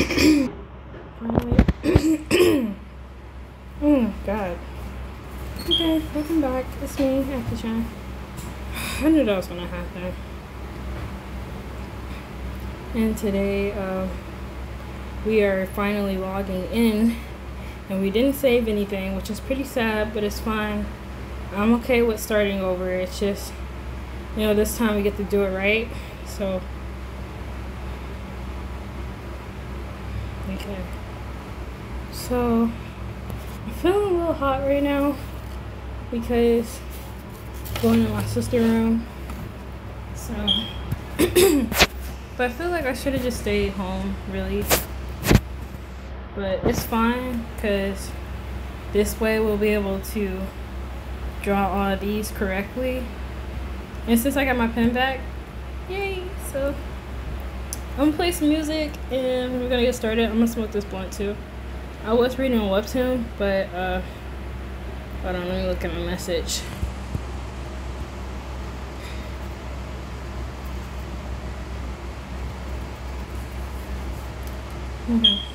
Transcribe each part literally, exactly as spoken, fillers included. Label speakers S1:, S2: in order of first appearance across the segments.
S1: Finally. Oh, God. Okay, welcome back. It's me, Aki-chan. I knew that was gonna happen. And today, uh, we are finally logging in. And we didn't save anything, which is pretty sad, but it's fine. I'm okay with starting over. It's just, you know, this time we get to do it right. So, okay. So, I'm feeling a little hot right now because I'm going to my sister's room. So, but I feel like I should have just stayed home, really. But it's fine because this way we'll be able to draw all of these correctly. And since I got my pen back, yay! So I'm gonna play some music and we're gonna get started. I'm gonna smoke this blunt too. I was reading a webtoon, but uh, hold on, let me look at my message. Mm-hmm.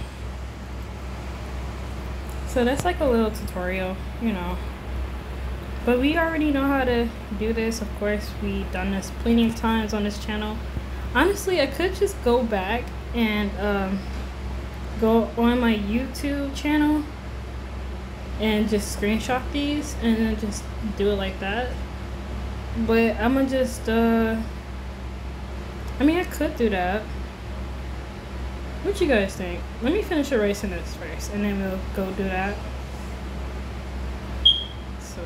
S1: So that's like a little tutorial, you know. But we already know how to do this. Of course, we've done this plenty of times on this channel. Honestly, I could just go back and um, go on my YouTube channel and just screenshot these and then just do it like that. But I'm gonna just, uh, I mean, I could do that. What you guys think? Let me finish erasing this first and then we'll go do that. So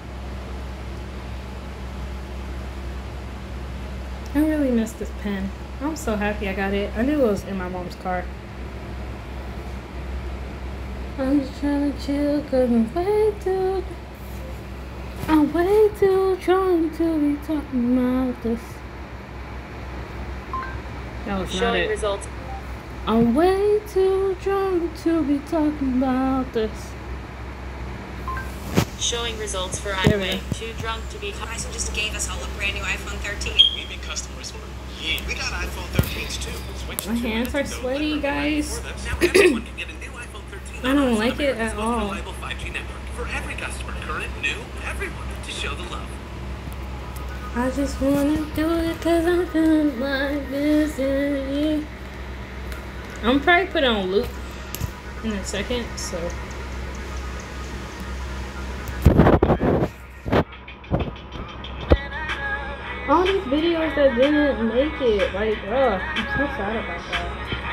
S1: I really miss this pen. I'm so happy I got it. I knew it was in my mom's car. I'm just trying to chill cause I'm way too I'm way too drunk to be talking about this. That was not it. Results. I'm way too drunk to be talking about this.
S2: Showing results for I'm way too drunk to be talking.
S3: Verizon just gave us all a brand new iPhone thirteen.
S4: We've been customers for years. We got iPhone thirteens too.
S1: Switched my hands are sweaty, guys.
S4: Now everyone can get a new iPhone thirteen.
S1: I don't like it at all.
S4: Reliable five G network for every customer, current, new, everyone, to show the love.
S1: I just wanna do it cause I'm feeling like this. Yeah. I'm probably put it on loop in a second, so. All these videos that didn't make it, like, ugh, I'm so sad about that.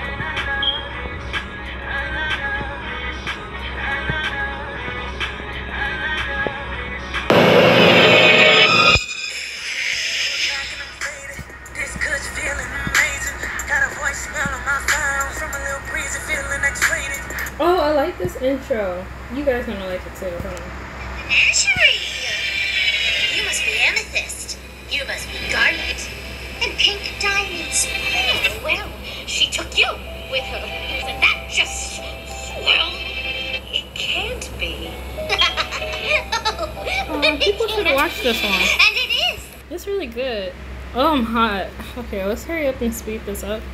S1: Oh, I like this intro. You guys gonna like it too. Hold on.
S5: Menagerie! You must be amethyst. You must be garnet. And pink diamonds. Oh, well, she took you with her. Isn't that just swell? It can't be.
S1: Oh, people should watch this one.
S5: And it is.
S1: It's really good. Oh, I'm hot. Okay, let's hurry up and speed this up.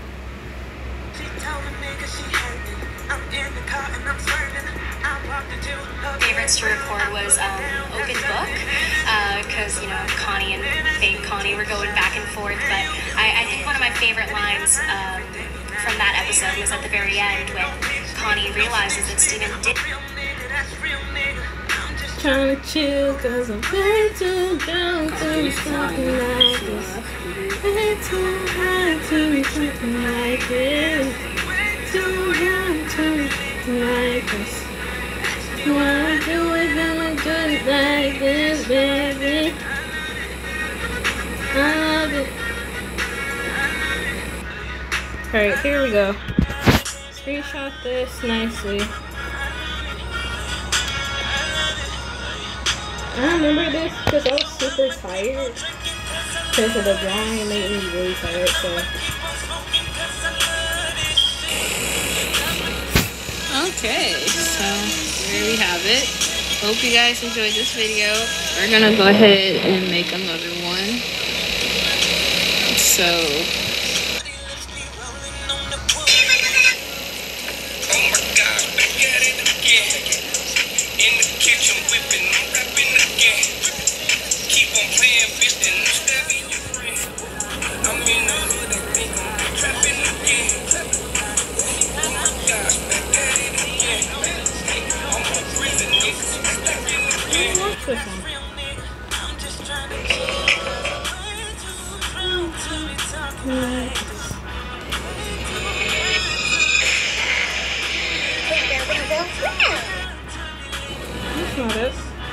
S2: Favorites to record was um, Open Book, because, uh, you know, Connie and fake Connie were going back and forth, but I, I think one of my favorite lines um, from that episode was at the very end when Connie realizes that Steven did.
S1: Trying to chill cause I'm way too down to be talking like this. Way too high to be talking like this. Too young to be talking like this. Wanna do it, gonna do it like this, baby. I love it. Alright, here we go. Screenshot this nicely. I remember this because I was super tired. Because of the drawing, it made me really tired, so. Okay, so there we have it. Hope you guys enjoyed this video. We're gonna go ahead and make another one. So not it.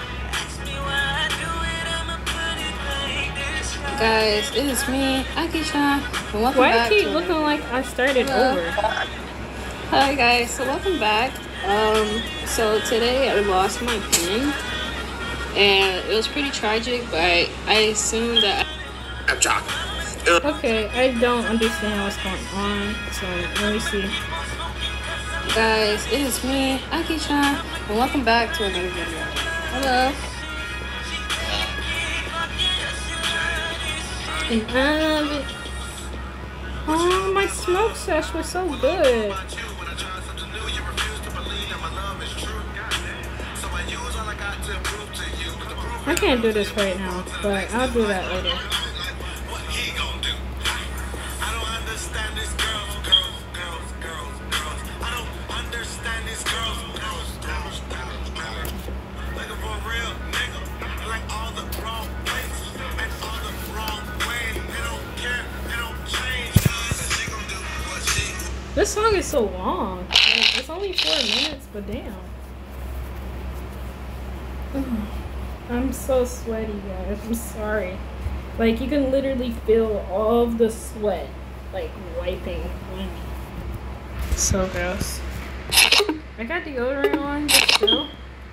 S6: Guys, it is me, Aki-chan. Welcome
S1: Why
S6: back
S1: I keep
S6: to
S1: looking like I started
S6: Hello.
S1: over?
S6: Hi guys, so welcome back. Um, so today I lost my pen, and it was pretty tragic, but I, I assumed that
S4: I'm talking.
S1: Okay, I don't understand what's going on, so let me see.
S6: Guys, it is me, Aki-chan, and welcome back to another video. Hello.
S1: And I love it. Oh, my smoke sesh was so good. I can't do this right now, but I'll do that later. This song is so long. Like, it's only four minutes, but damn. I'm so sweaty, guys. I'm sorry. Like, you can literally feel all of the sweat, like, wiping on me. So gross. I got deodorant on, but still.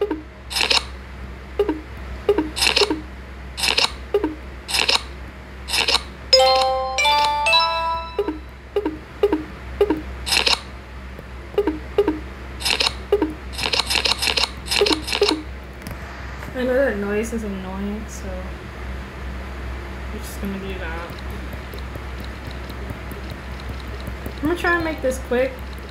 S1: I know that noise is annoying, so I'm just gonna do that. I'm gonna try and make this quick.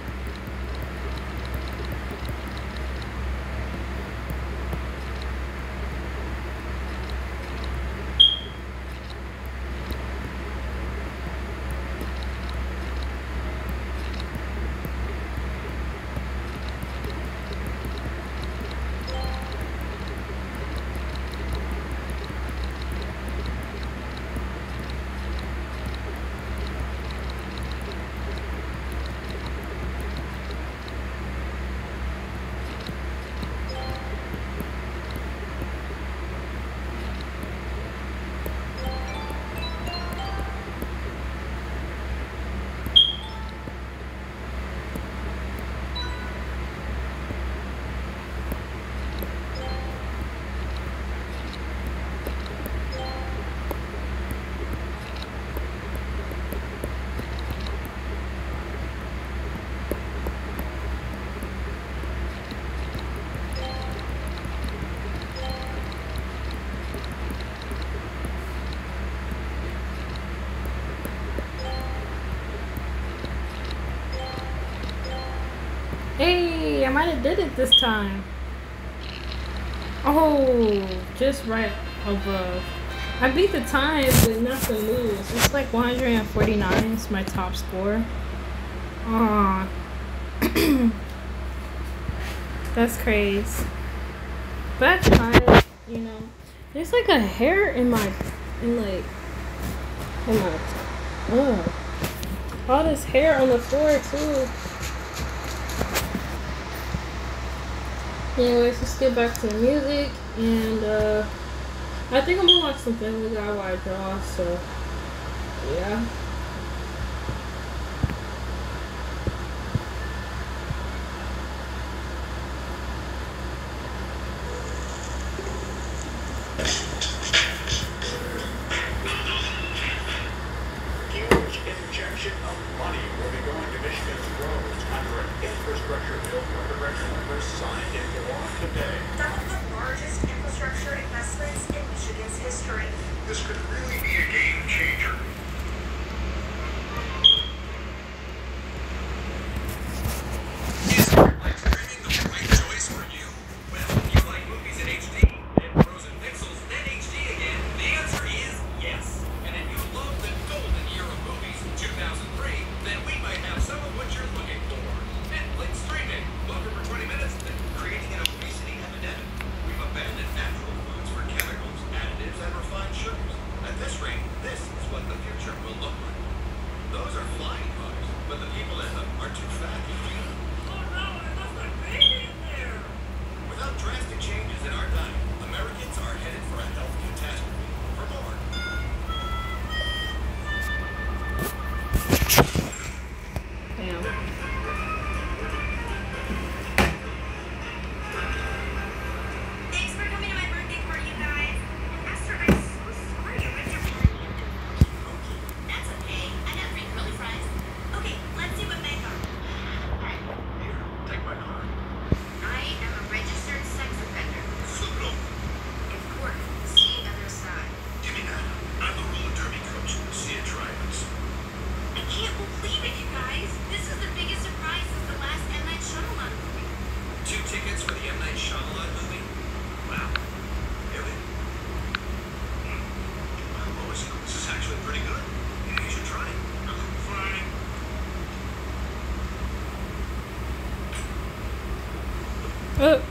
S1: Hey, I might have did it this time. Oh, just right above. I beat the time, but not the lose. It's like one hundred forty-nine is my top score. Aw. That's crazy. But that's fine, you know. There's like a hair in my, in like, in my, oh. All this hair on the floor too. Anyways, let's get back to the music, and uh, I think I'm gonna watch some Family Guy while I draw, so yeah.
S7: Huge injection of money will be going to Michigan's roads under an infrastructure bill Governor members signed into law today.
S3: Some of the largest infrastructure investments in Michigan's history.
S7: This could really be a game changer.
S4: Is like streaming the right choice for you? Well, if you like movies in H D and frozen pixels, then H D again. The answer is yes. And if you love the golden year of movies, two thousand three, then we might have some of what you're looking for. Netflix streaming. Welcome for twenty minutes, then creating an obesity epidemic. We've abandoned natural foods for chemicals, additives, and refined sugars. At this rate, this is what the future
S3: Thanks for coming to my birthday party, you guys. Esther, I'm so sorry I ripped your party. That's okay. I got three curly fries. Okay, let's see what Meg got.
S7: Here, take my card.
S5: I am a registered sex offender.
S7: Flip it over.
S5: In court, see other side.
S7: Give me that. I'm the roller derby coach. See it drivers.
S3: I can't believe it, you guys. This is the biggest surprise since the last M. Night Shyamalan movie.
S4: Two tickets for the M. Night Shyamalan movie? Wow. Really? Hmm. Well, Lois, this is actually pretty good. Yeah, you should try it. Fine.
S1: Oh,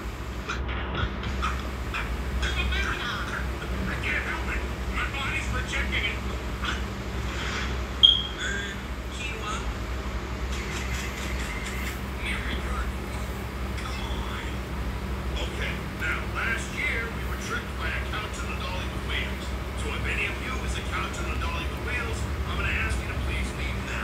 S7: I can't help it. My body's rejecting it.
S4: Er, Kiwa?
S7: Mary Gordon. Come on. Okay, now, last year we were tricked by a count to the dolly with wheels. So if any of you is a count to the dolly with wheels, I'm going to ask you to please leave now.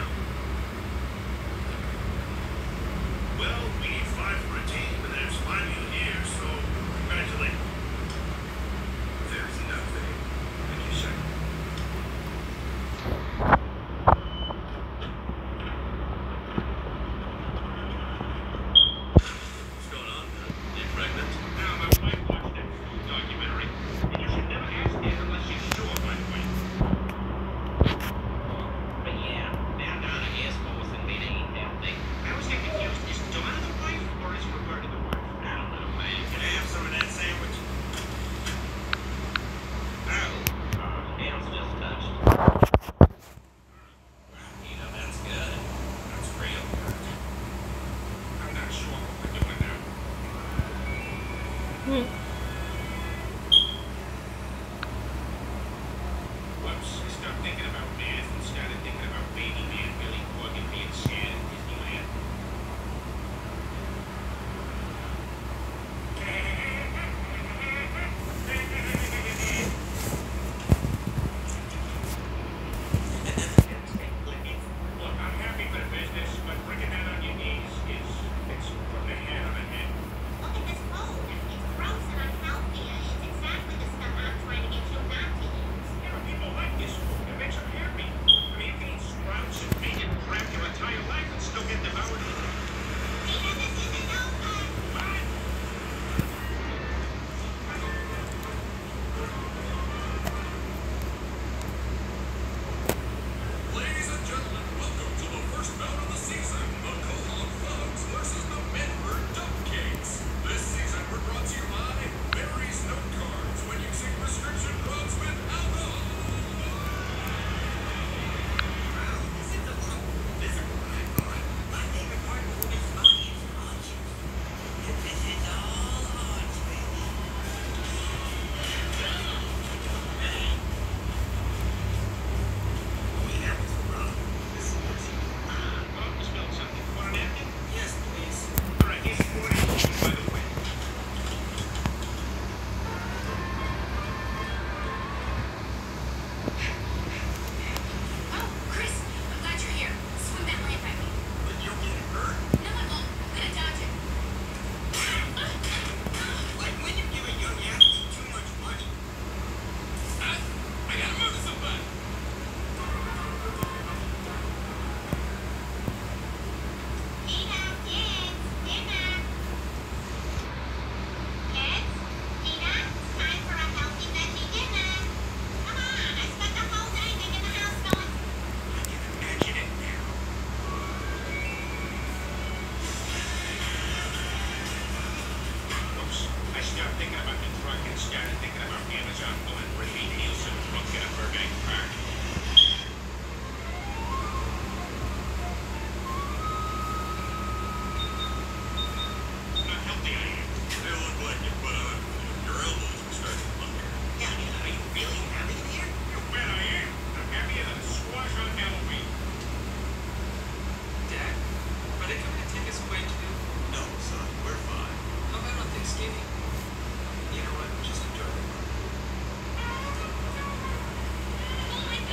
S7: Well, we need five for a team, and there's five of you here, so congratulations.
S4: There's nothing. Thank you, sir. What's going on, man? You pregnant?
S7: Now, my wife watched that food documentary, and you should never ask it unless she's sure, by the way.
S8: But yeah, now Donna is both and they ain't healthy. I was getting confused. Is Donna the wife or is Roberta the wife? I don't know, man.
S7: Can I have some of that sandwich?
S8: Oh, uh, hands just touched.
S4: You know, that's good. That's real good.
S7: I'm not sure what we're doing now.
S1: hmm.
S7: Whoops, I stopped thinking about math and started thinking about baby man Billy Corgan being sad at Disneyland. Look, I'm happy for the business, but bringing that on your knees is, it's putting a hand on a head.
S5: Look at this food. It's gross and unhealthy. It's exactly the stuff I'm trying to get you not to use.
S7: You know, people like this food. It makes them happy. I mean, you can eat sprouts and vegan crap your entire life and still get devoured.
S5: Tina, this isn't over.
S7: What?
S4: Ladies and gentlemen, welcome to the first bout of the season, the Quahog Thugs versus the Medford Cupcakes. This season we're brought to you by Barry's Note Cards when using prescription drugs with alcohol.
S8: Wow, this is a lot physical than I thought. My favorite part of the movie is audience watching. And this is all hearts, baby. We have this wrong. This is
S7: Oh, you spilled something. Want a napkin?
S8: yes, please.
S7: All right, here's forty, by the way.
S3: Oh, Chris, I'm glad you're here. Swing that lamp at me.
S8: But you'll get hurt.
S3: No, I won't. I'm gonna dodge it.
S8: Like when you give a young athlete too much money.
S4: I, I gotta murder somebody.
S5: Tina, kids, dinner. Kids, Tina, it's time for a healthy veggie dinner. Come on, I spent the whole day making the house going.
S8: I can imagine it now.
S7: Oops, I stopped thinking about the truck and started thinking about Amazon pulling Ricky Nielsen drunk in a Burbank park. Not healthy I am.
S4: They look like you put on your elbows and start to pucker.
S8: Daddy, are you really happy here?
S7: You bet I am. I'm happier than a squash on Halloween.
S9: Dad, are they coming to take us away too?
S4: No, son, we're fine.
S9: How about on Thanksgiving? You know what? Just enjoy the party.
S5: Oh my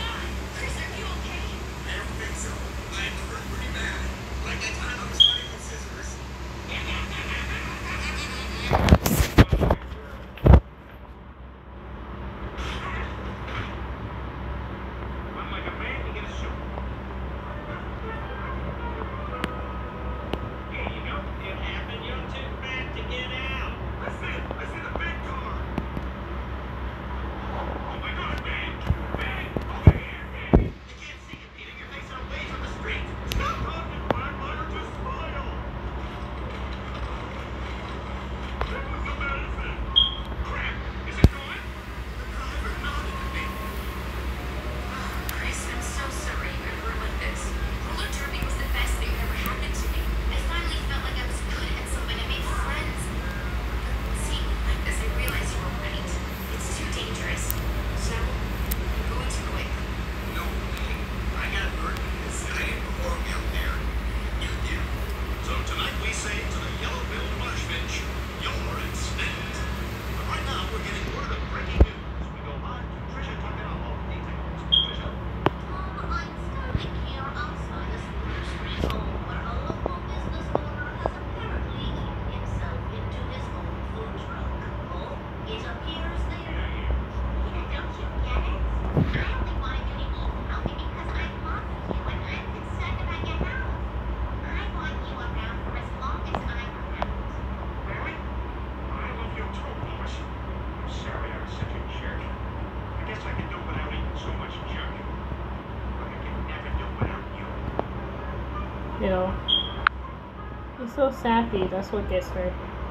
S1: though. He's so sappy. That's what gets her.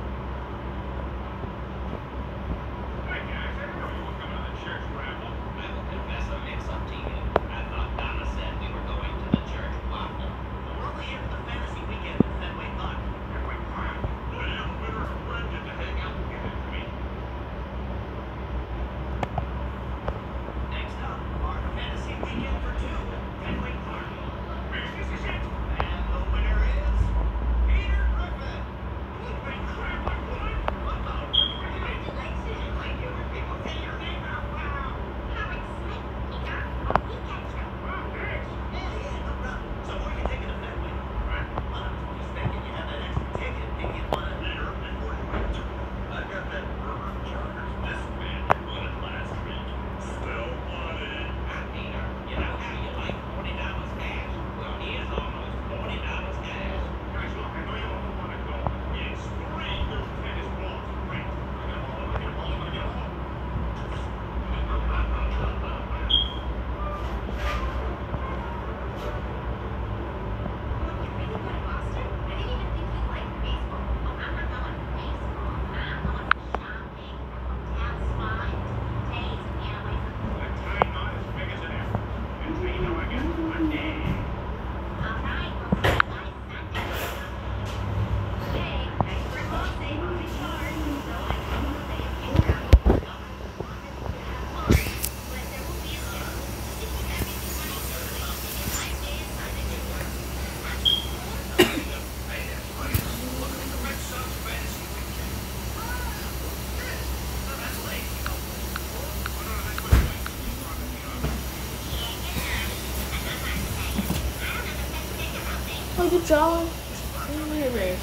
S7: Hey guys, I know you were coming to the church raffle.
S8: I will confess a mix-up to you. I thought Donna said we were going to the church waffle. We're only here for the fantasy weekend at Fenway Park.
S7: Fenway Park. Well, better arrange it to hang out and give it to me.
S8: Next up, our fantasy weekend for two, Fenway Park.
S7: Maybe this is it.
S8: And the winner is Peter Griffin.
S7: Holy crap, I won!
S8: Uh-oh. Congratulations. Like you when people say your name out loud.
S5: How exciting, Peter. We get you.
S7: Wow, thanks.
S8: Yeah, yeah, no problem. So where are you taking the Fenway?
S7: Right.
S8: Well, I'm just thinking you have that extra ticket. Maybe you want to...
S7: Peter, before you answer, I got that burger chargers this man won it last week. Still want it.
S8: Peter, you know how you like forty dollars cash? Well, here's almost forty dollars cash.
S7: Guys, look, I know you all want to go. It's three new tennis balls. Great. I got them all. I got them all. I got them all.
S5: Look, you really go to Boston? I didn't even think you liked baseball. Oh, I'm not going for baseball. I'm going for shopping, hotel spa, and days to get away from
S7: That time not as big as an apple. And so you know I get one day.
S5: All right, we'll see you guys Sunday. Hey, extra ball save on my card, so I can say a few travel. But there will be a list. This is everything I do. My day is Sunday to work.
S7: Hey, that's right. Look at the Red Sox fantasy weekend. No, that's late. Oh, no, that's my wife. She's talking me up.
S1: Oh, good job. Hilarious.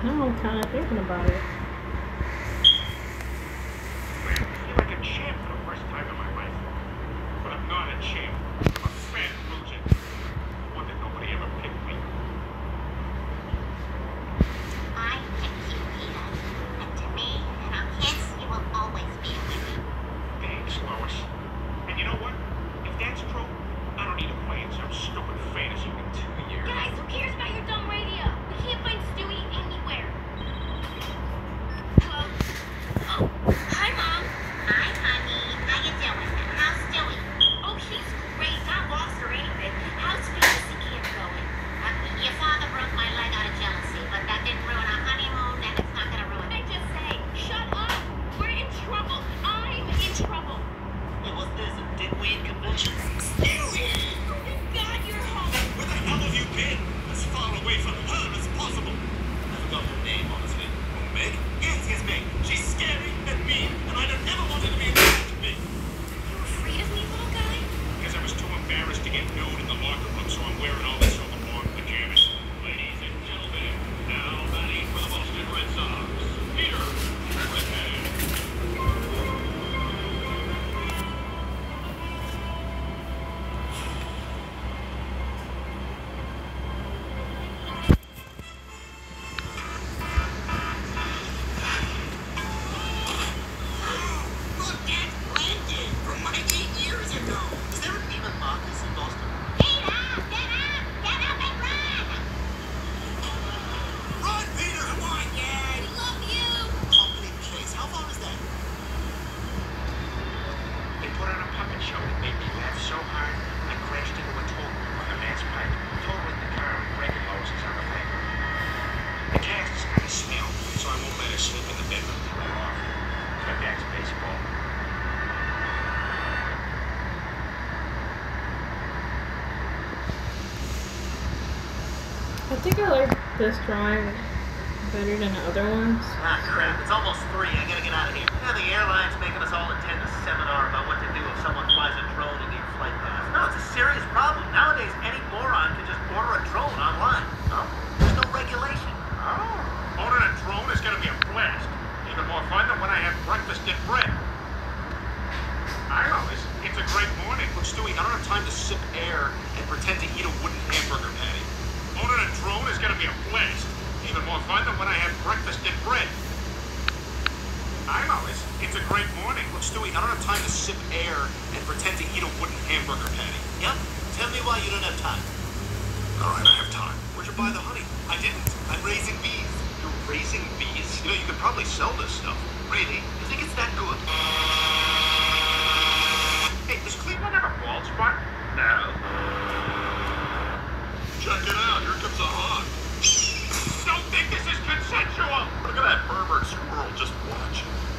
S1: Now I'm kind of thinking about it.
S7: I feel like a champ for the first time in my life. But I'm not a champ. I'm a fat loser. One that nobody ever picked me.
S5: I picked you, Peter. And to me and our kids, you will always be a winner.
S7: Thanks, Lois. And you know what? If that's true, I don't need to play in some stupid fantasy in two years.
S5: Guys, who cares about your dumb radio? We can't find Stewie anywhere. Hello? Oh, hi, Mom. Hi, honey. How you doing? How's Stewie? Oh, she's great. Not lost or anything. How's fantasy camp going? Uh, your father broke my leg out of jealousy, but that didn't ruin our honeymoon, and it's not gonna ruin it. I just say, shut up. We're in trouble. I'm in trouble.
S8: Hey, wasn't there some dickweed convention?
S7: Stewie!
S5: Oh my God, you're home.
S7: Where the hell have you been? As far away from her as possible.
S8: I forgot her name, honestly.
S7: Oh, Meg? Yes, yes, Meg. She's scary and mean, and I don't ever want her to be attached to me.
S5: You afraid of me, little guy?
S7: Because I was too embarrassed to get nude in the locker room, so I'm wearing all this over long pajamas. Ladies and gentlemen, now batting for the Boston Red Sox, Peter Redhead.
S8: Look, Dad, Lincoln from my eight years ago. Is there an even Marcus in Boston?
S5: Get up! Get up! Get up and run!
S8: Run, Peter! Come on, Dad!
S5: We love you!
S8: Company Chase. How far is that?
S7: They put on a puppet show that made me laugh so hard, I crashed into a toll booth on a man's pipe, totaling the car and breaking hoses on the way. The cast is kind of smell, so I won't let her sleep in the bedroom till I'm off. But that's baseball.
S1: I think I like this drawing better than the other ones.
S8: Ah, crap. It's almost three. I gotta get out of here. Yeah, the airline's making us all attend a seminar about what to do if someone flies a drone into your flight path. No, it's a serious problem. Nowadays, any moron can just order a drone online. Oh, there's no regulation.
S7: Oh. Owning a drone is going to be a blast. Even more fun than when I have breakfast in bread. I know, it's, it's a great morning. Look, Stewie, I don't have time to sip air and pretend to eat a wooden hamburger patty. Owning a drone is going to be a blast. Even more fun than when I have breakfast in bread. I know, it's, it's a great morning. Look, Stewie, I don't have time to sip air and pretend to eat a wooden hamburger patty.
S8: Yep. Tell me why you don't have time.
S7: All right, I have time. Where'd you buy the honey? I didn't. I'm raising bees. You're raising bees? You know, you could probably sell this stuff.
S8: Really? You think it's that good?
S7: Hey, does Cleveland have a bald spot? No. Check it out. Here comes a hawk. Don't think this is consensual. Look at that Herbert squirrel. Just watch.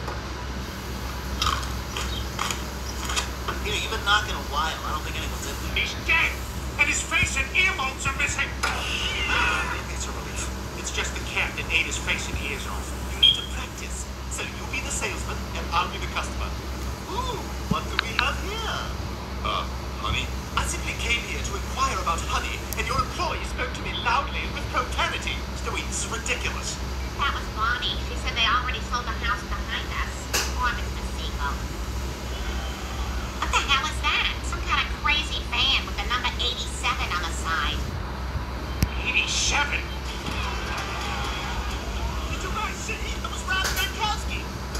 S8: You know, you've been knocking a while. I don't think anyone's in there.
S7: He's dead, and his face and earlobes are missing.
S8: It's a relief.
S7: It's just the cat that ate his face and ears off.
S8: You need to practice. So you be the salesman, and I'll be the customer. Ooh, what do we have here?
S7: Uh, honey?
S8: I simply came here to inquire about honey, and your employee spoke to me loudly and with profanity. Stewie, this is ridiculous.
S5: That was Bonnie. She said they already sold the house behind us. Poor Mister Seagull. What the hell is that? Some kind of crazy van with the number eighty-seven on the side.
S7: eighty-seven?
S8: Did you guys see? It was Rob Gronkowski.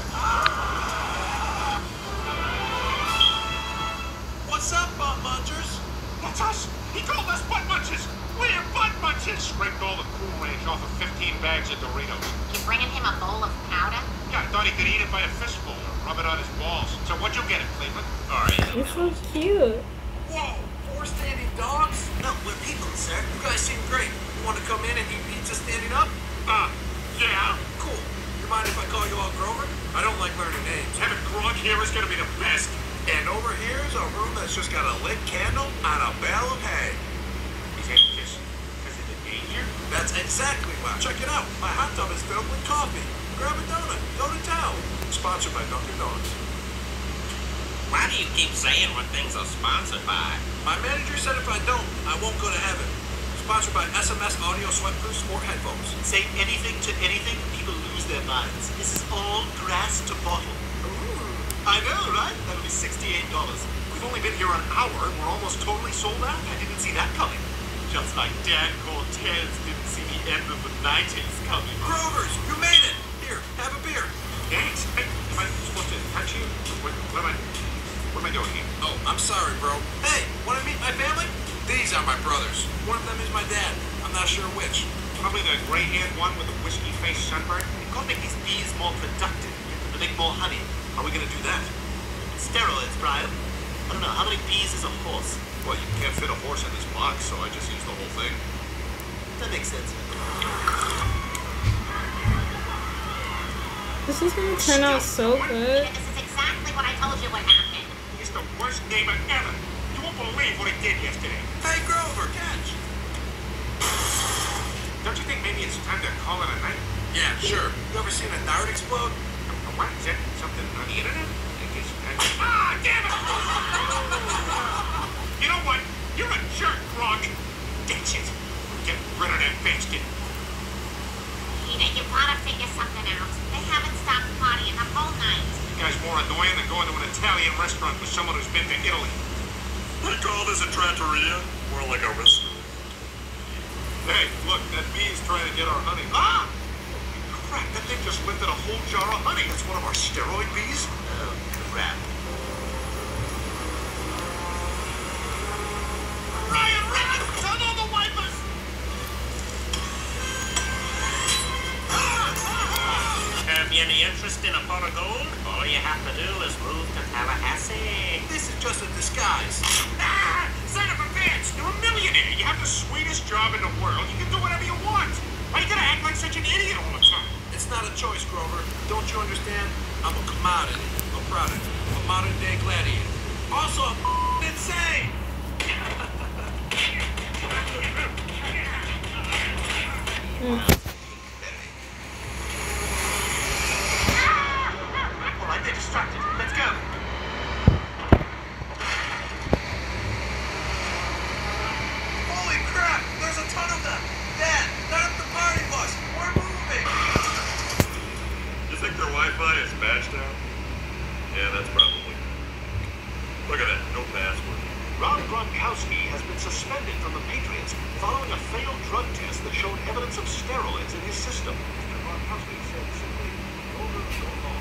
S8: What's up, butt munchers?
S7: That's us. He called us butt munches. We're butt munches. Scraped all the Cool Ranch off of fifteen bags of Doritos.
S5: You bringing him a bowl of powder?
S7: Yeah, I thought he could eat it by a fistful or rub it on his balls. So what'd you get it, Cleveland? All right.
S1: It's so cute.
S9: Whoa, four standing dogs?
S8: No, we're people, sir.
S9: You guys seem great. You want to come in and eat pizza standing up?
S7: Uh, yeah.
S9: Cool. You mind if I call you all Grover? I don't like learning names.
S7: Having Gronk here is gonna be the best.
S9: And over here is a room that's just got a lit candle on a bale of hay.
S7: He's having this because of the danger?
S9: That's exactly why. Check it out. My hot tub is filled with coffee. Grab a donut. Go to town. Sponsored by Dunkin' Donuts.
S10: Why do you keep saying what things are sponsored by?
S9: My manager said if I don't, I won't go to heaven. Sponsored by by S M S audio sweatproofs or headphones.
S8: Say anything to anything, people lose their minds. This is all grass to bottle. Ooh. I know, right? That'll be sixty-eight dollars.
S7: We've only been here an hour and we're almost totally sold out.
S8: I didn't see that coming. Just like Dan Cortez didn't see the end of the nineties coming.
S9: Grover's, you made it. Here, have a beer.
S7: Thanks. Hey, am I supposed to touch you? What, what am I... What am I doing here?
S9: Oh, I'm sorry, bro. Hey, want to meet my family? These are my brothers. One of them is my dad. I'm not sure which.
S7: Probably the gray-haired one with the whiskey-faced sunburn.
S8: It could make these bees more productive. To make more honey.
S9: How are we going to do that?
S8: Steroids, Brian. I don't know, how many bees is a horse?
S7: Well, you can't fit a horse in this box, so I just used the whole thing.
S8: That makes sense.
S1: This is gonna turn out so good.
S5: This is exactly what I told you would happen.
S7: He's the worst neighbor ever. You won't believe what he did yesterday.
S9: Hey, Grover, catch.
S7: Don't you think maybe it's time to call it a night?
S9: Yeah, sure. You ever seen a dart explode?
S7: A what? Is that something on the internet? I guess I... Ah, damn it! You know what? You're a jerk, Gronk. That's it. Get rid of that bastard.
S5: Peter, you gotta figure something out. They haven't stopped partying the whole night.
S7: You guy's more annoying than going to an Italian restaurant with someone who's been to Italy.
S9: They call this a trattoria? More like a restaurant.
S7: Hey, look, that bee's trying to get our honey. Ah! Crap, that thing just lifted a whole jar of honey. That's one of our steroid bees?
S8: Oh, crap.
S7: Ryan, Ryan, turn on the wipers!
S10: Have you any interest in a pot of gold? All you have to do is move to Tallahassee.
S9: This is just a disguise.
S7: Ah! Son of a bitch! You're a millionaire. You have the sweetest job in the world. You can do whatever you want. Why you gotta act like such an idiot all the time?
S9: It's not a choice, Grover. Don't you understand? I'm a commodity. A product. A modern-day gladiator. Also, I'm insane!
S1: Mm.
S8: All right, they're distracted. Let's go.
S9: Holy crap! There's a ton of them! Dad, not up the party bus! We're moving!
S7: You think their Wi-Fi is badged out? Yeah, that's probably. Look at that. No password.
S8: Rob Gronkowski has been suspended from the Patriots following a failed drug test that showed evidence of steroids in his system. Mister Gronkowski said simply, over, go home.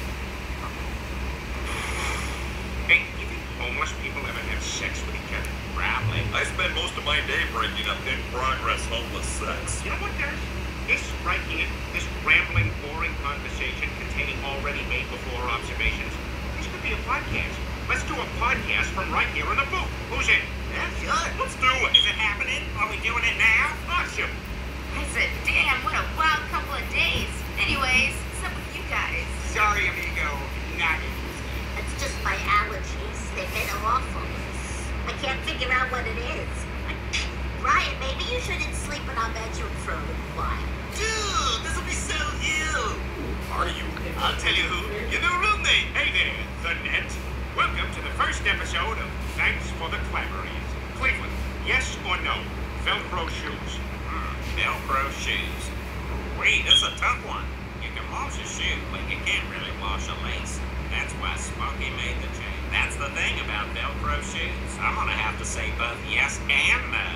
S7: Hey, you think homeless people ever have sex with each other?
S10: Probably.
S7: I spend most of my day breaking up in-progress homeless sex. You know what, guys? This right here, this rambling, boring conversation containing already made before observations, this could be a podcast. Let's do a podcast from right here in the booth. Who's in?
S8: Yeah, sure.
S7: Let's do it. Is it happening? Are we doing it now? Awesome.
S5: I said, damn, what a wild couple of days. Anyways, what's up with you guys?
S7: Sorry, amigo. Not
S5: It's just my allergies. They've been awful. I can't figure out what it is. Brian, maybe you shouldn't sleep in our bedroom for a little while.
S8: Dude, this will be so ill.
S7: Are you?
S8: I'll tell you who. Your new roommate.
S7: Hey there, the net. Welcome to the first episode of Thanks for the Clamories. Cleveland, yes or no? Velcro shoes.
S10: Hmm, Velcro shoes. Wait, that's a tough one. You can wash a shoe, but you can't really wash a lace. That's why Smokey made the change. That's the thing about Velcro shoes. I'm gonna have to say both yes and no.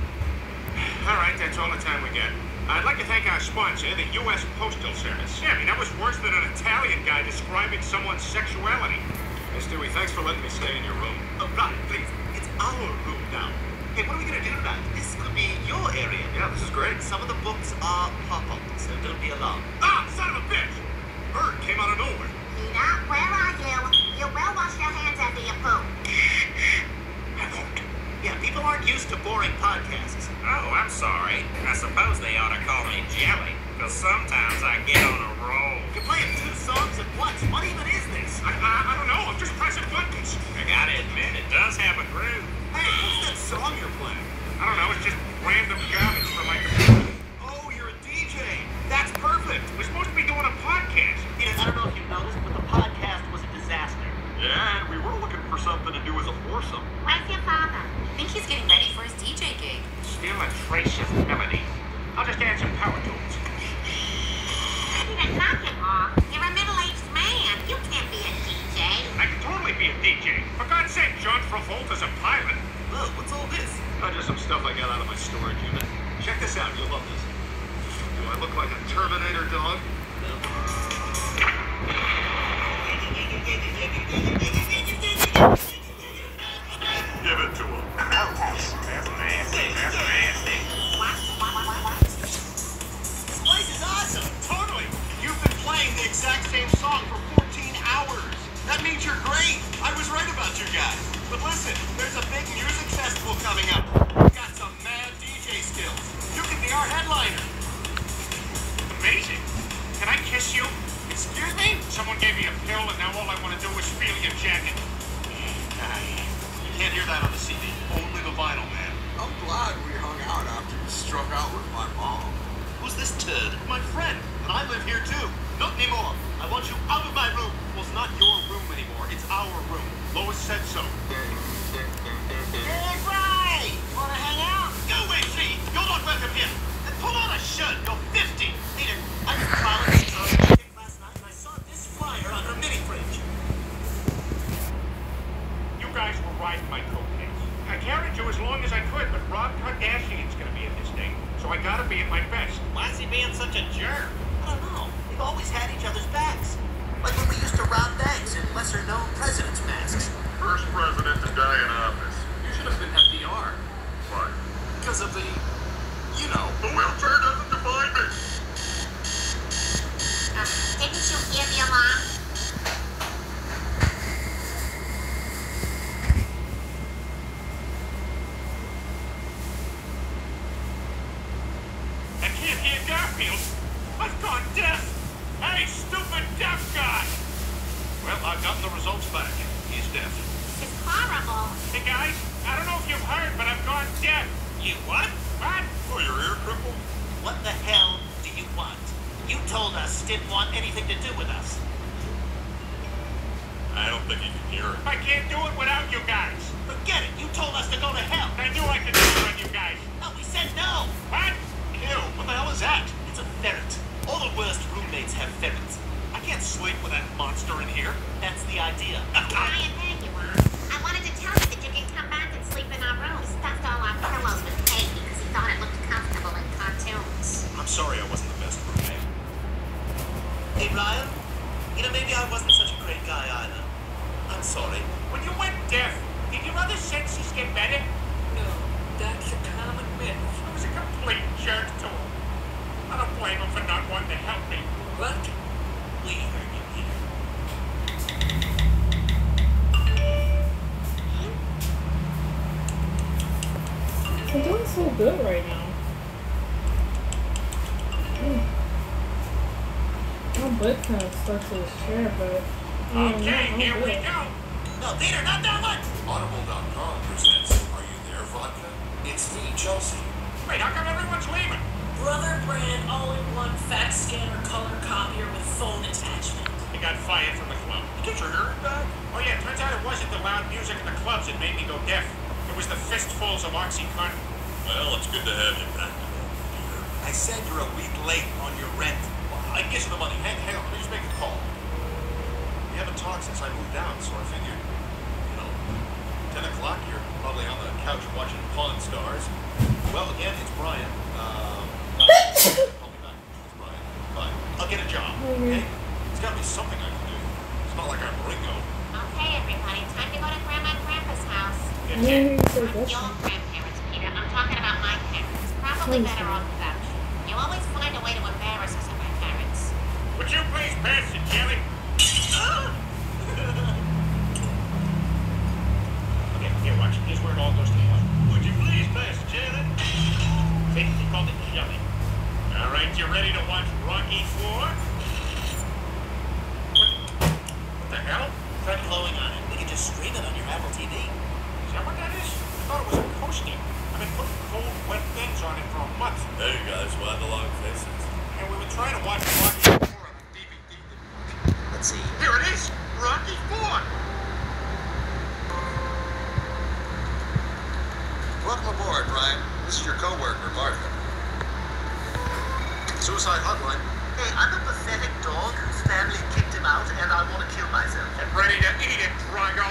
S7: All right, that's all the time we got. I'd like to thank our sponsor, the U S Postal Service. Yeah, I mean, that was worse than an Italian guy describing someone's sexuality. Hey, Stewie, thanks for letting me stay in your room.
S8: Oh, right, please. It's our room now. Hey, what are we going to do tonight? This could be your area.
S7: Yeah, this is great.
S8: Some of the books are pop-up, so don't be alarmed.
S7: Ah, son of a bitch! Bird came out of nowhere.
S5: Peter, where are you? You will wash your hands after you poop.
S7: I won't.
S8: Yeah, people aren't used to boring podcasts.
S10: Oh, I'm sorry. I suppose they ought to call me Jelly, because sometimes I get on a roll.
S8: You're playing two songs at once. What even is this?
S7: I, I, I don't know. I'm just pressing buttons.
S10: I gotta admit, it does have a groove.
S8: Hey, what's that song you're playing?
S7: I don't know. It's just random garbage from my computer.
S8: Oh, you're a D J. That's perfect.
S7: We're supposed to be doing a podcast.
S8: Peter, I don't know if you noticed, but the podcast was a disaster.
S7: Yeah, and we were looking for something to do as a foursome.
S5: Where's your father?
S11: I think he's getting ready for his D J gig.
S10: still a trace of melody. I'll just add some power tools.
S5: Peter, knock it off. You're a middle-aged man. You can't be a D J.
S10: I can totally be a D J. For God's sake, John Travolta's a pilot.
S7: Oh, what's all this? Oh, just some stuff I got out of my storage unit. Check this out. You'll love this. Do I look like a Terminator dog? Give it to him.
S10: That's nasty. That's nasty.
S8: This place is awesome. Totally. You've been playing the exact same song for fourteen hours. That means you're great. I was right about you guys. But listen, there's a big music festival coming up. You've got some mad D J skills. You can be our headliner.
S10: Amazing. Can I kiss you?
S8: Excuse me?
S10: Someone gave me a pill and now all I want to do is feel your jacket.
S8: You can't hear that on the C D. Only the vinyl, man.
S9: I'm glad we hung out after you struck out with my mom.
S8: Who's this turd? My friend. And I live here too. Not anymore. I want you out of my room. Well, it's not your room anymore. It's our room. Lois said so. Hey, Ray! Wanna hang out? Go away, G! You're not welcome here. And pull on a shirt. You're fifty. Peter, I was piloting a chick last night and I saw this flyer on her mini fridge.
S10: You guys were riding my coattails. I carried you as long as I could, but Rob Kardashian's gonna be at this thing, so I gotta be at my best.
S8: Why is he being such a jerk? I don't know. We've always had each other's backs. Like when we used to rob banks in lesser-known presidents' masks.
S7: First president to die in office.
S9: You should have been F D R.
S7: Why?
S9: Because of the, you know.
S7: The wheelchair doesn't define me.
S5: Uh, didn't you hear the alarm?
S10: I can't hear Garfield. I've gone deaf. Hey, stupid deaf guy!
S8: Well, I've gotten the results back. He's deaf.
S5: It's horrible.
S10: Hey guys, I don't know if you've heard, but I've gone deaf.
S8: You what?
S10: What?
S7: Oh, your ear crippled?
S8: What the hell do you want? You told us didn't want anything to do with us.
S7: I don't think he can hear it.
S10: I can't do it without you guys.
S8: Forget it. You told us to go to hell.
S10: I knew I could do it on you guys.
S8: No, we said no.
S10: What?
S8: Ew, what the hell is that? It's a ferret. All the worst roommates have ferrets. I can't sleep with that monster in here. That's the idea.
S5: Brian, there you are. I wanted to tell you that you can come back and sleep in our room. We stuffed all our pillows with hay because he thought it looked comfortable in cartoons.
S8: I'm sorry I wasn't the best roommate. Hey, Ryan. You know, maybe I wasn't such a great guy either. I'm sorry.
S10: When you went deaf, did your other senses get better?
S11: No, that's a common myth.
S10: I was a complete jerk to him. I don't blame him for not wanting to help me.
S11: But we heard you here.
S1: I'm doing so good right now. Mm. My butt kind of stuck to this chair, but yeah,
S10: Okay,
S1: I'm
S10: here we
S1: good.
S10: go.
S8: No, Peter, not that one.
S9: Audible dot com presents Are You There, Vodka? It's me, Chelsea.
S10: Wait, how come everyone's leaving?
S11: Brother brand all-in-one fax scanner color copier with phone attachment.
S10: You got fired from the club.
S8: You get your hearing back?
S10: Oh yeah, turns out it wasn't the loud music in the clubs that made me go deaf. It was the fistfuls of OxyContin.
S7: Well, it's good to have you back.
S8: I said you're a week late on your rent. I can get you the money. Hang, hang on, let me just make a call. We haven't talked since I moved down, so I figured, you know, ten o'clock, you're probably on the couch watching Pawn Stars. Well, again, it's Brian. Um, call me back. It's Brian. Bye. I'll get a job, okay? There's got to be something I can do. It's not like I'm Ringo.
S5: Okay, everybody, time to go to Grandma and Grandpa's house.
S1: I didn't even say
S5: Not
S1: that.
S5: your grandparents, Peter. I'm talking about my parents. Probably
S1: Please
S5: better
S1: don't.
S5: off without you. You always find a way to embarrass us at my parents.
S10: Would you please pass it, Jelly? Okay, here, watch. Here's where it all goes to hell.
S8: Would you please pass it, Janet?
S10: See, he called it Jelly. All right, you ready to watch Rocky Four? What, what the hell?
S8: Try blowing on it. We can just stream it on your Apple T V.
S10: Is that what that is? I thought it was a coaster. I've been putting cold, wet things on it for a month.
S7: Hey guys, why the long faces?
S10: And we were trying to watch Rocky Four on the D V D.
S8: Let's see.
S10: Here it is! Rocky Four!
S9: Welcome aboard, Brian. This is your coworker.
S7: Remarkable.
S8: Suicide hotline. Hey, I'm a pathetic dog whose family kicked him out, and I want to kill myself.
S9: Get ready to eat it, Drago.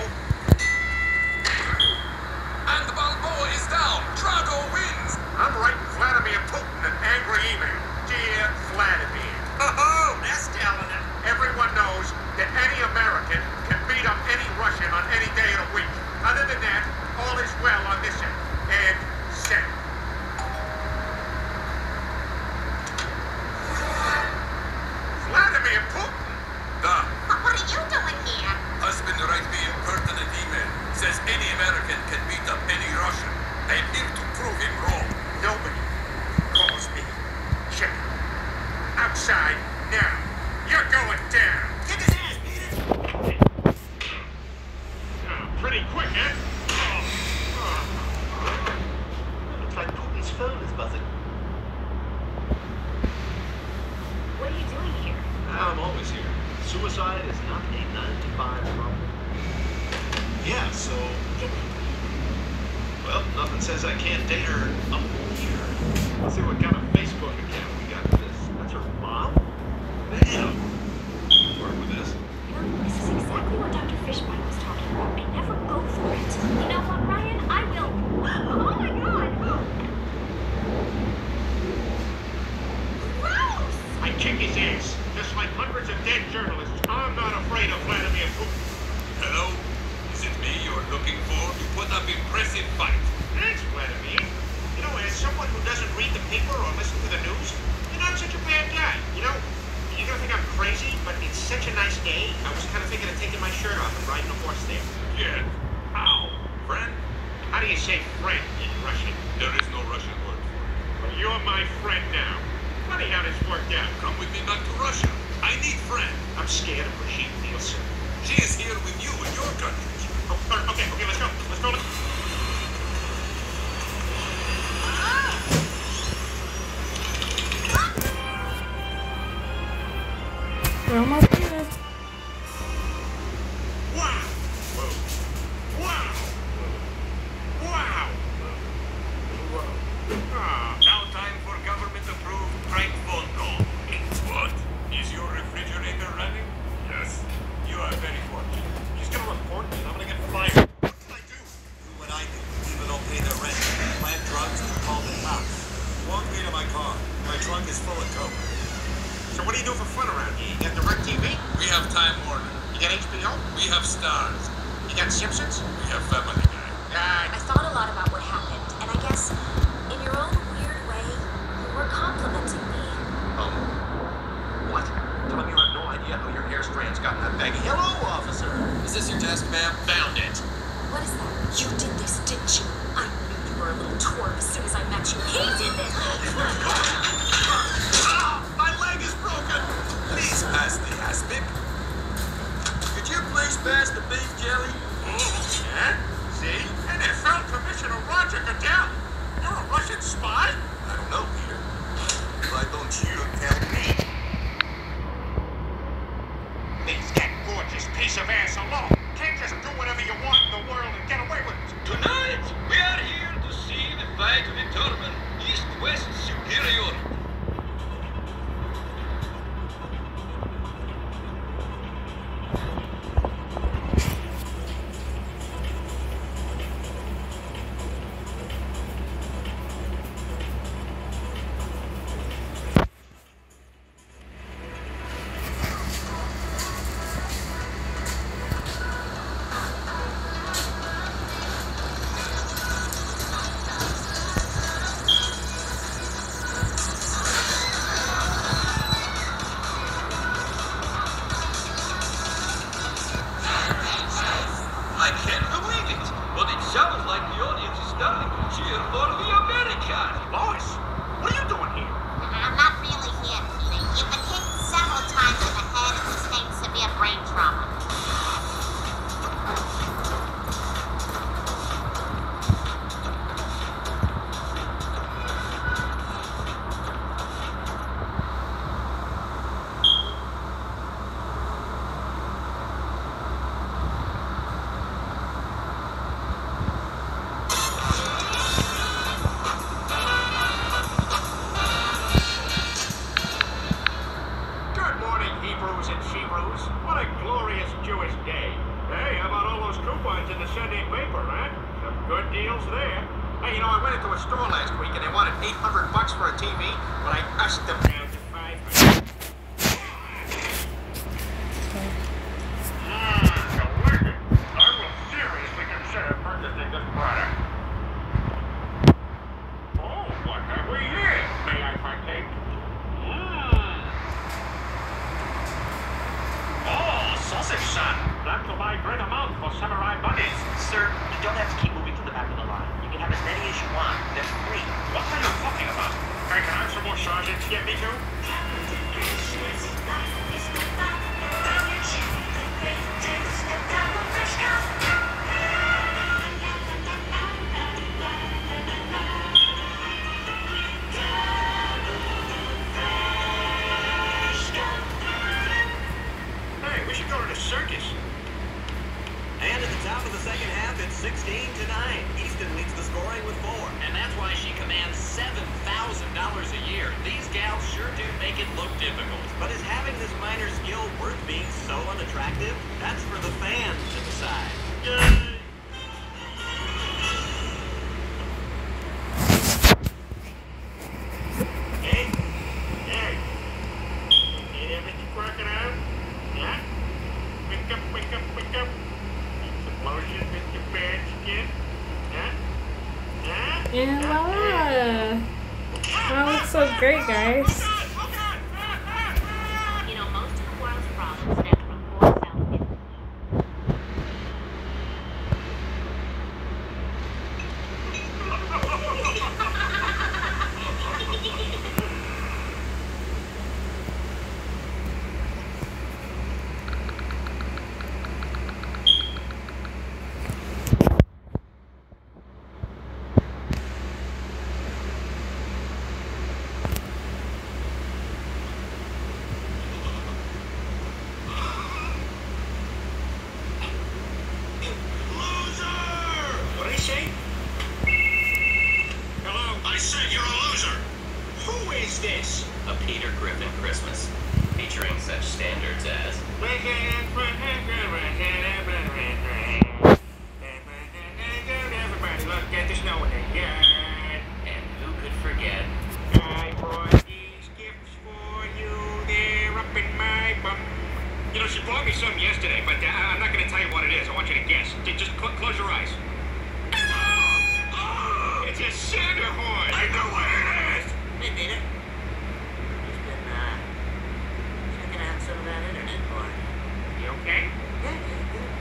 S7: And the Balboa is down. Drago wins.
S9: I'm writing Vladimir Putin an angry email. Dear Vladimir.
S10: Oh, that's telling it.
S9: Everyone knows that any American can beat up any Russian on any day of the week. Other than that, all is well on this end. And send. Vladimir Putin?
S7: Da.
S5: What are you doing here?
S7: Husband write me impertinent email. Says any American can beat up any Russian. I'm here to prove him wrong.
S9: Nobody calls me chicken. Outside now. You're going down.
S8: Kick his ass, beat it.
S9: Oh, pretty quick, huh? Oh. Oh.
S8: Looks like Putin's phone is buzzing.
S3: What are you doing here?
S8: I'm always here. Suicide is not a nine to five problem. Yeah, so... Well, nothing says I can't date her up here. Let's see what kind of Facebook account we got for this. That's her mom? Damn. Work with this.
S3: You know, this is exactly what Doctor Fishbone was talking about. I never go for it. You know what, Ryan? I will. Oh my god! Gross!
S9: I kick his ass. Just like hundreds of dead journalists, I'm not afraid of Vladimir Putin.
S7: Hello? Is it me you're looking for? You put up impressive fight.
S9: Thanks, Vladimir. You know, as someone who doesn't read the paper or listen to the news, you're not such a bad guy. You know, you're gonna think I'm crazy, but it's such a nice day. I was kind of thinking of taking my shirt off and riding a horse there.
S7: Yeah. How? Friend?
S9: How do you say friend in Russian?
S7: There is no Russian word for it.
S9: Well, you're my friend now. Funny how this worked out.
S7: Come with me back to Russia. I need friend.
S9: I'm scared of Brigitte Nielsen.
S7: She is here with you in your country.
S9: Oh, uh, okay, okay, let's go. Let's go.
S1: We're almost there.
S9: Wow! Whoa. Wow! Wow! Whoa. Ah,
S10: Now time for government-approved prank phone call.
S7: What? Is your refrigerator running?
S10: Yes.
S7: You are very fortunate.
S9: he's gonna report me and I'm gonna get fired.
S8: What can I do? Do what I do. People don't pay their rent. Plant drugs and call the cops. Walk me to my car. My trunk is full of coke.
S9: So what do you do for fun around here? You got DirecTV?
S7: We have Time Warner.
S9: You got H B O?
S7: We have Stars.
S9: You got Simpsons?
S7: We have Family Guy.
S9: Uh,
S3: I thought a lot about what happened, and I guess, in your own weird way, you were complimenting me.
S8: Um, what? Tell him you have no idea how your hair strands got in that baggie. Hello, officer.
S7: Is this your desk, ma'am?
S9: found it.
S3: What is that? You did this, didn't you? I knew you were a little twerp as soon as I met you. He did this!
S8: Ah, my leg is broken. Please pass the aspic. Could you please pass the beef jelly?
S9: Yeah? See? And they found Commissioner Roger Goodell. You're a Russian spy?
S8: I don't know, Peter. Why don't you tell me?
S9: Leave that gorgeous piece of ass alone. Can't just do whatever you want in the world and get away with it.
S12: Tonight, we are here to see the fight to determine East-West superiority.
S9: hundred bucks for a T V, but I ushed them down to five hundred.
S7: Mmm, delicious. I will seriously consider purchasing this product. Oh, what have we here? May I partake? Mmm. Oh, sausage son. That will buy great amount for samurai bunnies.
S8: Sir, you don't have to keep moving to the back of the line. You can have as many as you want. They're free.
S7: What are you talking about? Hey, can I have some more sausage? Get me too?
S9: Hey, we should go to the circus.
S10: And at the top of the second half, it's sixteen to nine. Easton leads the scoring with four. And that's why she commands seven thousand dollars a year. These gals sure do make it look difficult. But is having this minor skill worth being so unattractive? That's for the fans to decide.
S7: Yay! Hey, hey. Need everything crocodile? Yeah? Wake up, wake up, wake up. Need some lotion with your bad skin? Huh? Huh?
S1: And voila! That looks so great, guys.
S5: You know, most of the world's problems stem from poor self-image.
S7: What did he say? Hello? I said you're a loser. Who is this?
S10: A Peter Griffin Christmas, featuring such standards as
S7: Everybody look at the snow in the yard.
S10: and who could forget
S7: I brought these gifts for you. They're up in my bum. You know, she bought me some yesterday, but uh, I'm not going to tell you what it is. I want you to guess. J- Just cl- close your eyes. Oh, it's a Santa horn. I know what it is.
S8: Hey, Peter. He's been, uh, checking out some of that internet porn.
S7: You okay?
S8: Yeah, yeah, yeah.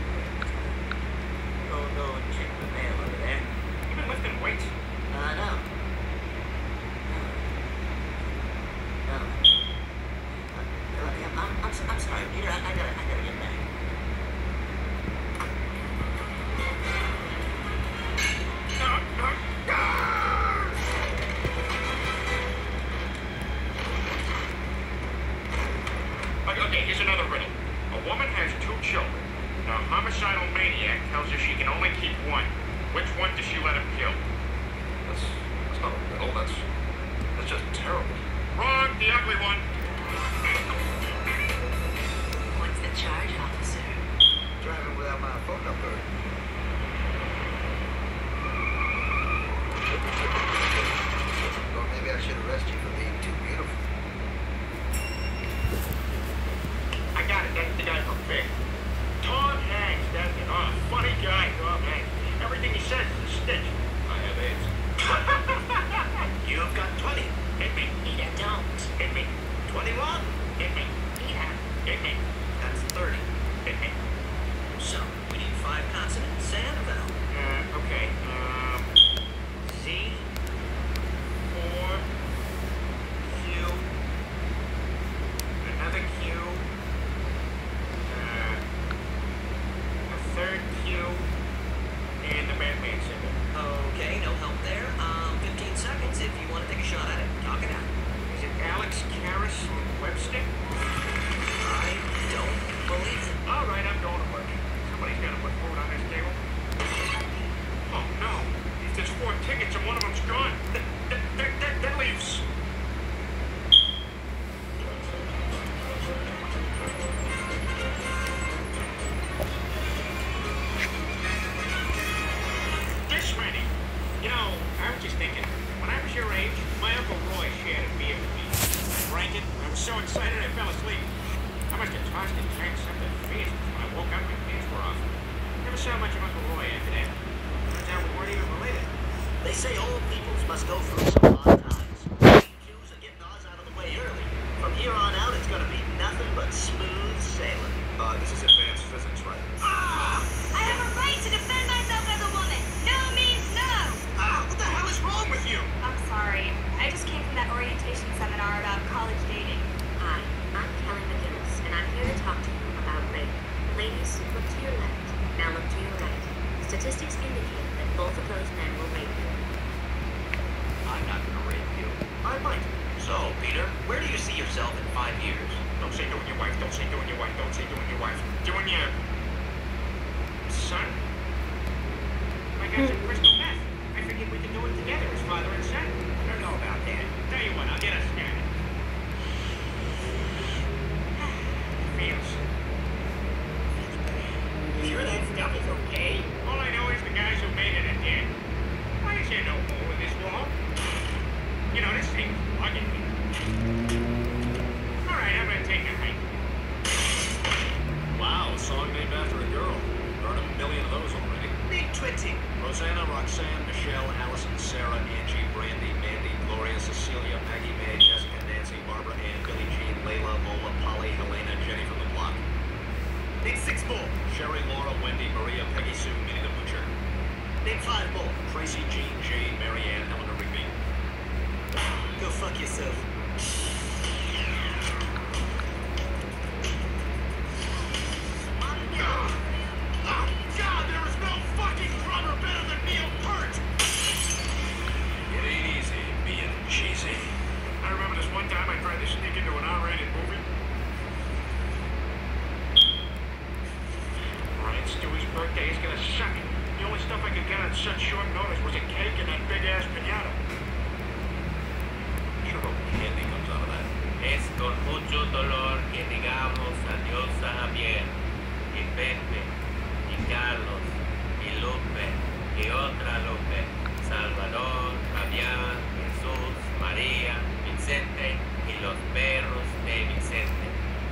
S8: Go, go and check the mail over there.
S7: You been lifting weights?
S8: Uh, no. No. No. Uh, I'm, I'm, I'm, I'm sorry, Peter. I, I gotta, I gotta get back.
S7: Okay, okay, here's another riddle. A woman has two children. A homicidal maniac tells her she can only keep one. Which one does she let him kill?
S9: That's, that's not a riddle. That's, that's just terrible.
S7: Wrong, the ugly one.
S11: What's the charge, officer?
S9: Driving without my phone number. Well, maybe I should arrest you for being too beautiful.
S7: I got it, that's the guy from Big. Tom Hanks, that's it. Oh, funny guy, Tom Hanks. Everything he says is a stitch.
S9: I have AIDS.
S8: You've got twenty.
S7: Hit me,
S11: Peter, don't.
S7: hit me,
S8: twenty-one.
S7: hit me,
S11: Peter.
S7: hit me,
S8: That's thirty.
S7: hit me.
S8: So, we need five consonants and a vowel.
S7: Uh, okay, um, Z, four, Q, another Q, uh, a third Q, and the Batman symbol.
S8: Okay, no help there. Um, fifteen seconds if you want to take a shot at it. Talk it out.
S7: Is it Alex Karras Webster?
S8: I don't believe it.
S7: All right, I'm going to work. Somebody's got to put food on this table. Oh, no. If there's four tickets and one of them's
S9: so excited I fell asleep. I must have tossed and turned something fierce when I woke up. My pants were off. Never saw much of Uncle Roy after that. Turns out we weren't even related.
S8: They say all peoples must go through some hard times. Jews are getting ours out of the way early. From here on out, it's going to be nothing but smooth sailing.
S7: Uh, this is advanced physics, right?
S3: Ah! I have a right to defend myself as a woman. No means no.
S9: Ah, what the hell is wrong with you?
S3: I'm sorry. I just came from that orientation seminar about college dating.
S5: Hi, I'm Kelly McGinnis, and I'm here to talk to you about rape. Ladies, look to your left. Now look to your right. Statistics indicate that both of those men will rape you.
S8: I'm not going to rape you. I might. So, Peter, where do you see yourself in five years?
S9: Don't say doing your wife. Don't say doing your wife. Don't say doing your wife. Doing your son? My guy's in crystal meth. I figured we could do it together as father and son. I don't know about that. Tell you what, I'll get us started. Feels.
S8: Sure that stuff is okay?
S9: All I know is the guys who made it are dead. Why is there no hole in this wall? You know, this thing's bugging me. All right, I'm gonna take a hike.
S7: Wow, a song named after a girl. Heard a million of those already.
S8: Big twenty.
S7: Rosanna, Roxanne, Michelle, Allison, Sarah, Angie, Brandy, Mandy, Gloria, Cecilia, Maggie, May, Jessica, Nancy, Barbara, Ann, Billie Jean, Layla, Lola, Polly, Helena, Jenny from the block.
S8: Name six more.
S7: Sherry, Laura, Wendy, Maria, Peggy Sue, Minnie the Butcher.
S8: Name five more.
S7: Tracy, Jean, Jane, Mary Ann, Eleanor Rigby.
S8: Go fuck yourself.
S9: Oh, God, there is no fucking drummer better than Neil Peart!
S7: It ain't easy being cheesy.
S9: I remember this one time I tried to sneak into an R-rated movie. Brian Stewie's birthday is gonna suck. The only stuff I could get on such short notice was a cake and that big-ass pinata.
S7: Sure hope candy comes out of that.
S10: Es con mucho dolor que digamos adiós a Javier, y Pepe, y Carlos, y Lupe, y otra Lupe, Salvador, Fabián, Jesús, María, Vicente, y los perros de Vicente.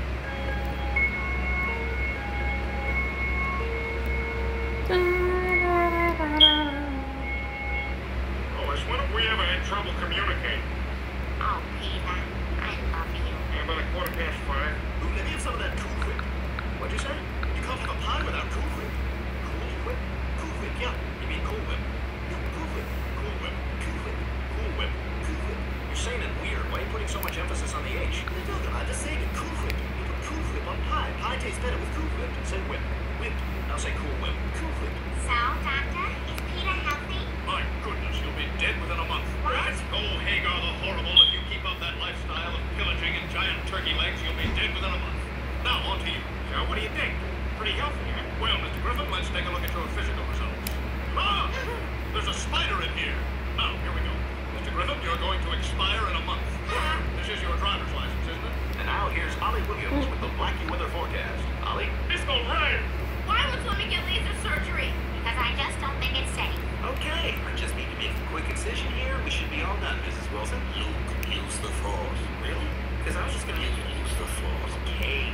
S9: Lois, when have we ever had trouble communicating?
S5: Oh, Peter, I love you.
S9: Yeah, about a quarter past five.
S8: Ooh, let me have some of that Cool Whip. What'd you say? You can't have a pie without Cool Whip. Cool Whip? Cool Whip, yeah. You mean Cool Whip? Yeah, Cool Whip. Cool Whip. Cool Whip. Cool Whip. Cool Whip.
S7: You're saying it weird. Why are you putting so much emphasis on the H?
S8: No, no, no, I'm just saying it. Cool Whip. You put Cool Whip on pie. Pie tastes better with Cool Whip.
S7: Say whip.
S8: Whip.
S7: Now say cool whip.
S8: Cool Whip.
S5: So, Doctor, is Peter healthy?
S7: My goodness, you'll be dead within a month.
S5: What?
S7: Oh, Hagar the Horrible, if you keep up that lifestyle of pillaging and giant turkey legs, you'll be dead within a month. Now, on to you.
S9: So, what do you think? Pretty healthy, huh?
S7: Well, Mister Griffin, let's take a look at your physical results. Ah! There's a spider in here. Now, here we go. Mister Griffin, you're going to expire in a month. This is your driver's license, isn't it?
S8: And now here's Ollie Williams with the Blackie Weather Forecast. Ollie?
S9: It's gonna rain!
S3: Why would women get laser surgery?
S5: Because I just don't think it's safe.
S8: Okay, I just need to make a quick incision here. We should be all done, Missus Wilson.
S7: Luke, use the force.
S8: Really? Because I was just going to use
S7: Use the force.
S8: Okay.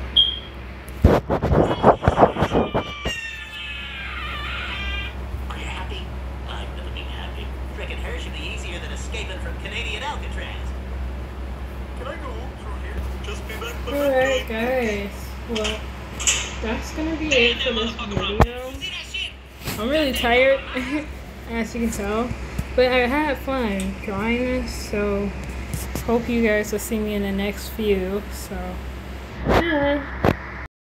S8: Are you happy? I've never been happy. Frickin' her should be easier than escaping from Canadian Alcatraz. Can I go through here? Just be back the
S1: Alright guys, well that's gonna be it for this video. I'm really tired as you can tell, but I had fun drawing this, so hope you guys will see me in the next few. So bye.